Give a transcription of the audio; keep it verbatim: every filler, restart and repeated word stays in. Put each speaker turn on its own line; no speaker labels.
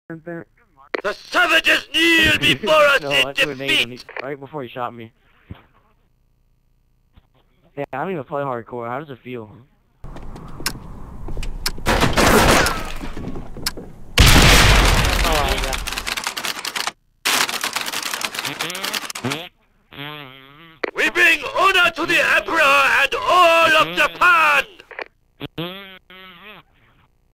The savages kneel before us
no,
in
I threw a nade when he,
defeat!
right before he shot me. Yeah, I don't even play hardcore. How does it feel? Oh,
We bring honor to the Emperor and all of Japan!